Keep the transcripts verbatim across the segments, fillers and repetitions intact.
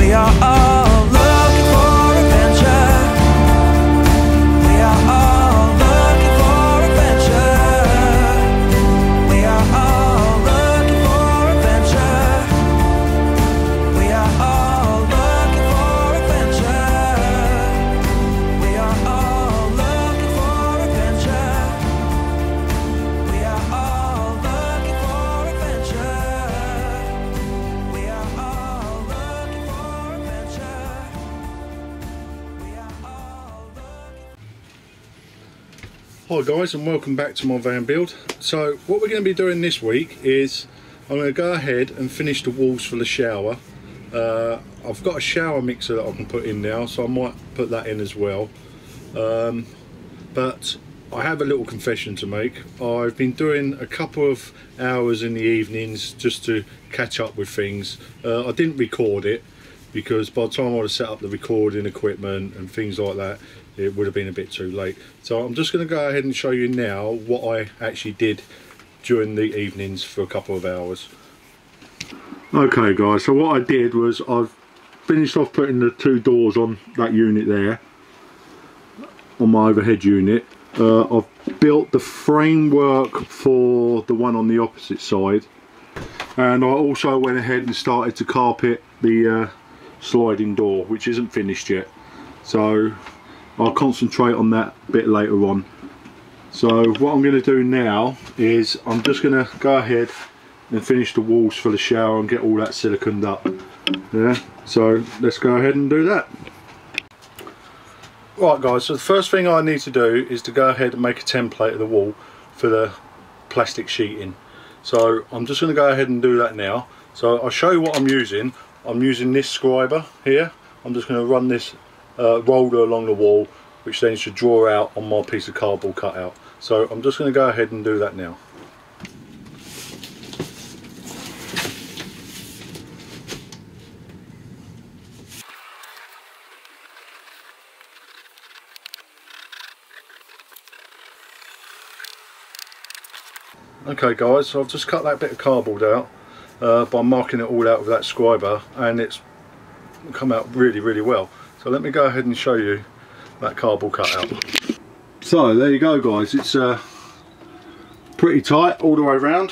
We are all looking for adventure. We are all looking for adventure. We are all looking for adventure. We are all looking for adventure. We are all looking for adventure. We are all looking for adventure. We are all looking for adventure. We are all looking. Hi guys, and welcome back to my van build. So what we're going to be doing this week is I'm going to go ahead and finish the walls for the shower. uh, I've got a shower mixer that I can put in now, so I might put that in as well. um, but I have a little confession to make. I've been doing a couple of hours in the evenings just to catch up with things. uh, I didn't record it because by the time I would have set up the recording equipment and things like that, it would have been a bit too late. So I'm just going to go ahead and show you now what I actually did during the evenings for a couple of hours. Okay guys, so what I did was I've finished off putting the two doors on that unit there, on my overhead unit. uh, I've built the framework for the one on the opposite side, and I also went ahead and started to carpet the uh, sliding door, which isn't finished yet, so I'll concentrate on that a bit later on. So what I'm going to do now is I'm just going to go ahead and finish the walls for the shower and get all that siliconed up. Yeah, so let's go ahead and do that. Right guys, so the first thing I need to do is to go ahead and make a template of the wall for the plastic sheeting. So I'm just going to go ahead and do that now. So I'll show you what I'm using. I'm using this scriber here. I'm just going to run this uh, roller along the wall, which then should draw out on my piece of cardboard cutout. So I'm just going to go ahead and do that now. Okay guys, so I've just cut that bit of cardboard out uh, by marking it all out with that scriber, and it's come out really really well. So let me go ahead and show you that cardboard cutout. So there you go guys, it's uh, pretty tight all the way around.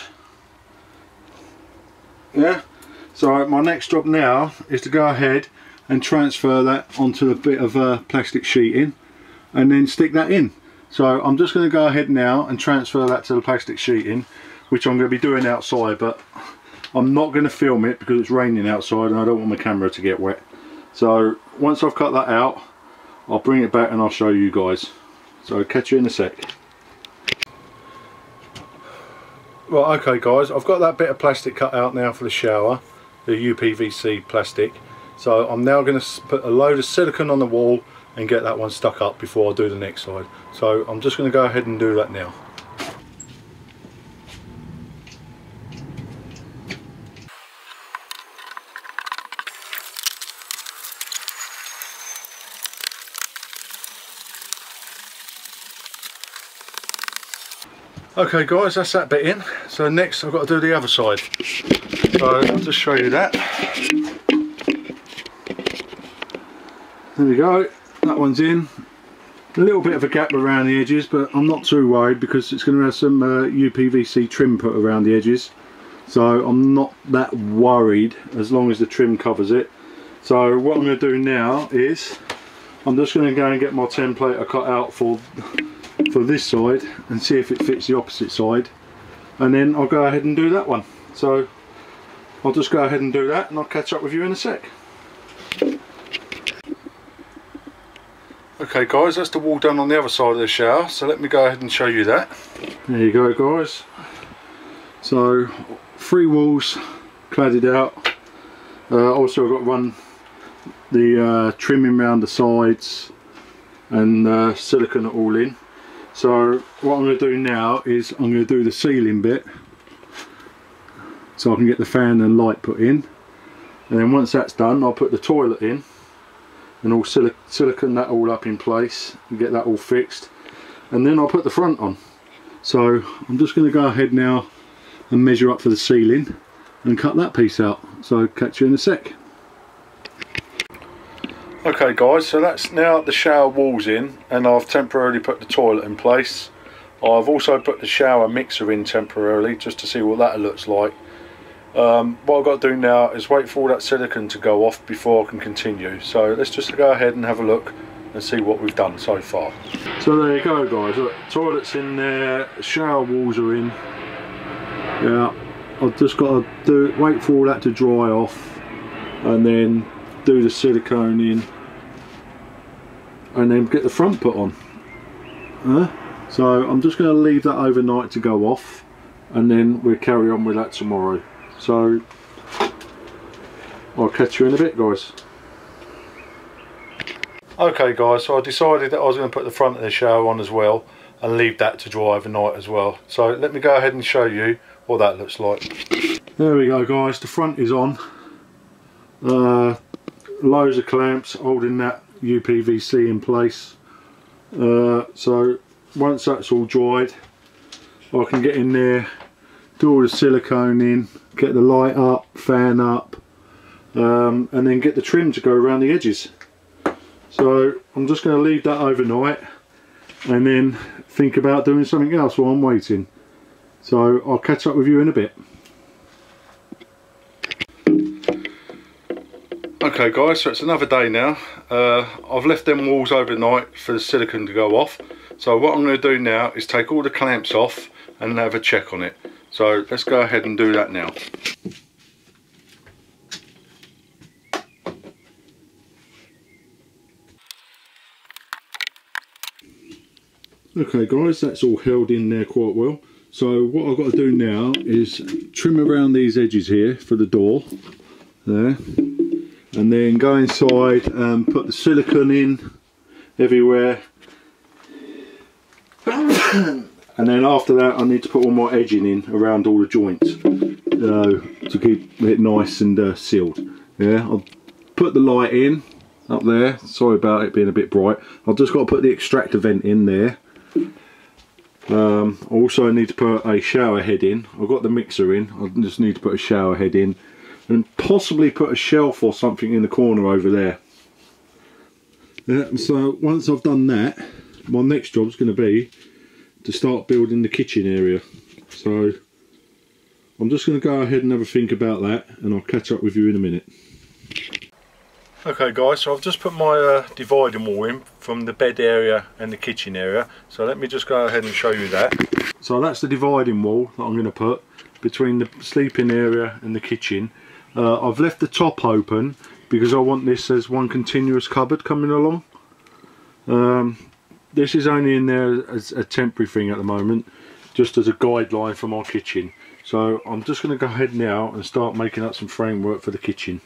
Yeah, so my next job now is to go ahead and transfer that onto a bit of uh, plastic sheeting and then stick that in. So I'm just going to go ahead now and transfer that to the plastic sheeting, which I'm going to be doing outside, but I'm not going to film it because it's raining outside and I don't want my camera to get wet. So once I've cut that out, I'll bring it back and I'll show you guys. So catch you in a sec. Right, okay guys, I've got that bit of plastic cut out now for the shower, the U P V C plastic. So I'm now going to put a load of silicone on the wall and get that one stuck up before I do the next side. So I'm just going to go ahead and do that now. Okay guys, that's that bit in. So next I've got to do the other side. So I'll just show you that. There we go, that one's in. A little bit of a gap around the edges, but I'm not too worried because it's going to have some uh, U P V C trim put around the edges. So I'm not that worried as long as the trim covers it. So what I'm going to do now is I'm just going to go and get my template I cut out for for this side and see if it fits the opposite side, and then I'll go ahead and do that one. So I'll just go ahead and do that and I'll catch up with you in a sec. Okay guys, that's the wall done on the other side of the shower, so let me go ahead and show you that. There you go guys. So three walls cladded out. Uh, also I've got to run the uh, trimming around the sides and uh, silicone all in. So what I'm going to do now is I'm going to do the ceiling bit so I can get the fan and light put in, and then once that's done I'll put the toilet in and all sil silicone that all up in place and get that all fixed, and then I'll put the front on. So I'm just going to go ahead now and measure up for the ceiling and cut that piece out. So catch you in a sec. Okay guys, so that's now the shower walls in, and I've temporarily put the toilet in place. I've also put the shower mixer in temporarily just to see what that looks like. Um, what I've got to do now is wait for all that silicone to go off before I can continue. So let's just go ahead and have a look and see what we've done so far. So there you go guys, look, toilet's in there, shower walls are in. Yeah, I've just got to do, wait for all that to dry off and then do the silicone in and then get the front put on. Uh, so I'm just going to leave that overnight to go off and then we'll carry on with that tomorrow. So I'll catch you in a bit guys. Okay guys, so I decided that I was going to put the front of the shower on as well and leave that to dry overnight as well. So let me go ahead and show you what that looks like. There we go guys, the front is on. Uh, loads of clamps holding that U P V C in place. Uh, so once that's all dried, I can get in there, do all the silicone in, get the light up, fan up, um, and then get the trim to go around the edges. So I'm just going to leave that overnight and then think about doing something else while I'm waiting. So I'll catch up with you in a bit. Okay guys, so it's another day now. Uh, I've left them walls overnight for the silicone to go off. So what I'm going to do now is take all the clamps off and have a check on it. So let's go ahead and do that now. Okay guys, that's all held in there quite well. So what I've got to do now is trim around these edges here for the door. There. And then go inside and put the silicone in everywhere. And then after that I need to put all my edging in around all the joints, uh, to keep it nice and uh, sealed. Yeah, I'll put the light in up there. Sorry about it being a bit bright. I've just got to put the extractor vent in there. Um, I also need to put a shower head in. I've got the mixer in, I just need to put a shower head in and possibly put a shelf or something in the corner over there. Yeah, so once I've done that, my next job is going to be to start building the kitchen area. So I'm just going to go ahead and have a think about that and I'll catch up with you in a minute. Okay guys, so I've just put my uh, dividing wall in from the bed area and the kitchen area. So let me just go ahead and show you that. So that's the dividing wall that I'm going to put between the sleeping area and the kitchen. Uh, I've left the top open because I want this as one continuous cupboard coming along. Um, this is only in there as a temporary thing at the moment, just as a guideline for my kitchen. So I'm just going to go ahead now and start making up some framework for the kitchen.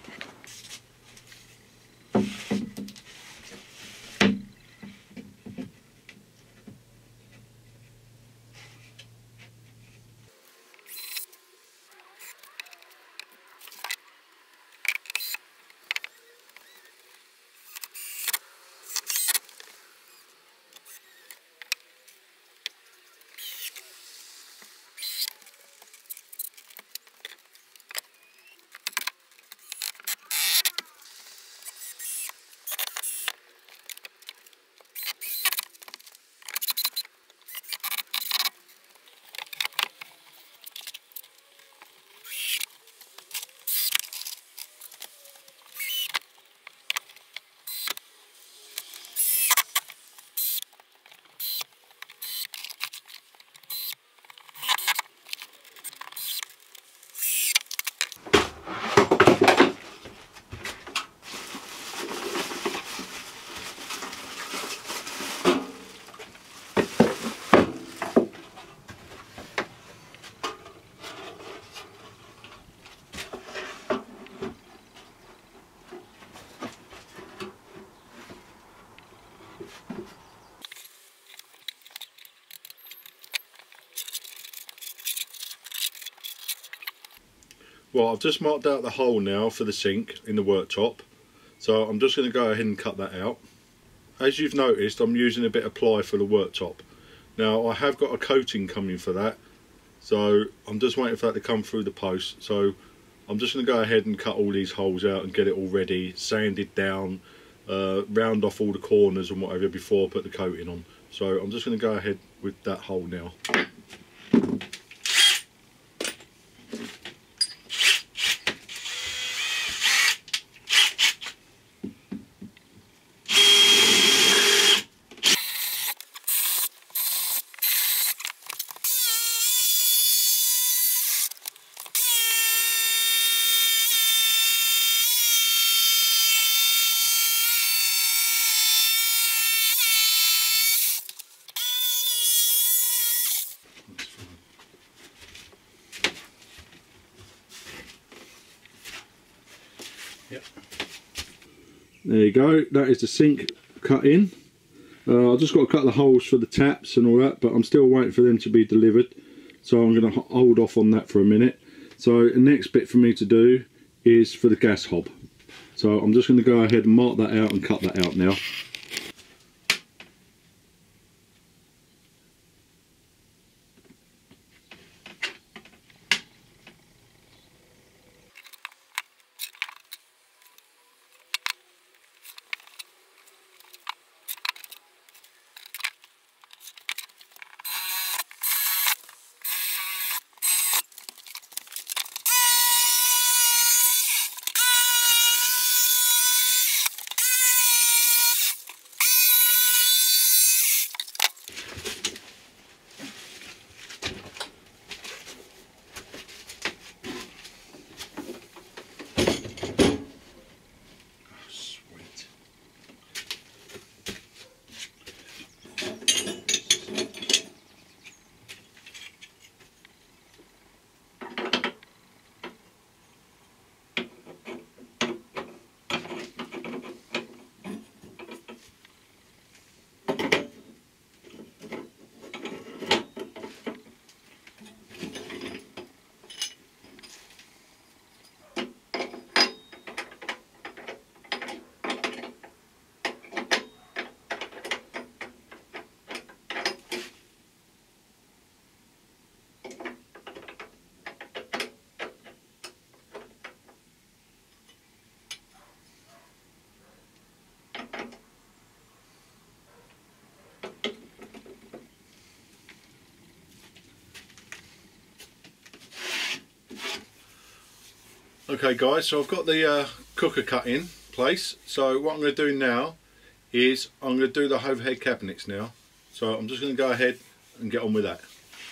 Well, I've just marked out the hole now for the sink in the worktop, so I'm just going to go ahead and cut that out. As you've noticed, I'm using a bit of ply for the worktop. Now I have got a coating coming for that, so I'm just waiting for that to come through the post. So I'm just going to go ahead and cut all these holes out and get it all ready, sanded down, uh, round off all the corners and whatever before I put the coating on. So I'm just going to go ahead with that hole now. Yep. There you go, that is the sink cut in. Uh, I've just got to cut the holes for the taps and all that, but I'm still waiting for them to be delivered. So I'm going to hold off on that for a minute. So the next bit for me to do is for the gas hob. So I'm just going to go ahead and mark that out and cut that out now. Okay guys, so I've got the uh, cooker cut in place. So what I'm going to do now is I'm going to do the overhead cabinets now. So I'm just going to go ahead and get on with that.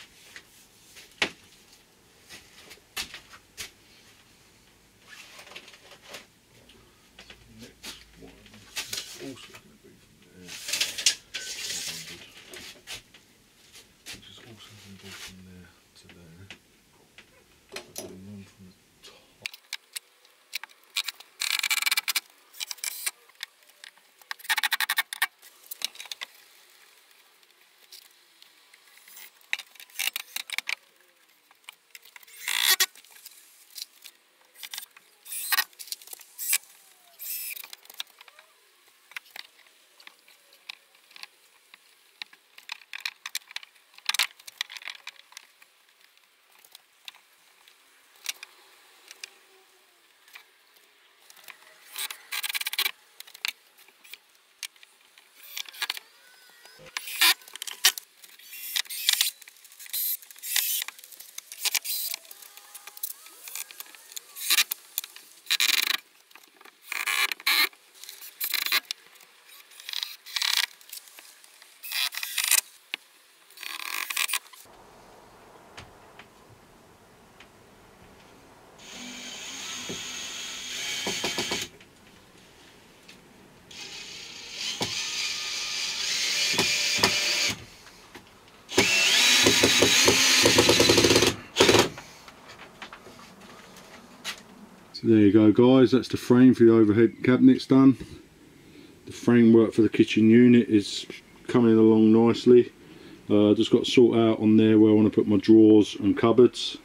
So there you go guys, that's the frame for the overhead cabinets done. The framework for the kitchen unit is coming along nicely. Uh, just got to sort out on there where I want to put my drawers and cupboards,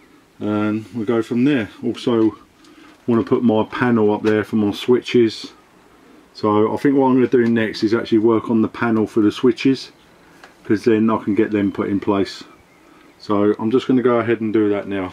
and we'll go from there. Also want to put my panel up there for my switches. So I think what I'm going to do next is actually work on the panel for the switches, because then I can get them put in place. So I'm just going to go ahead and do that now.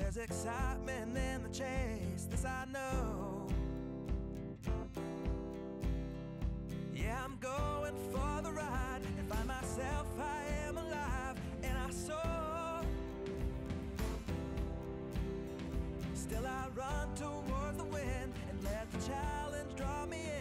There's excitement in the chase, this I know. Yeah, I'm going for the ride and find myself, I am alive, and I soar. Still I run towards the wind and let the challenge draw me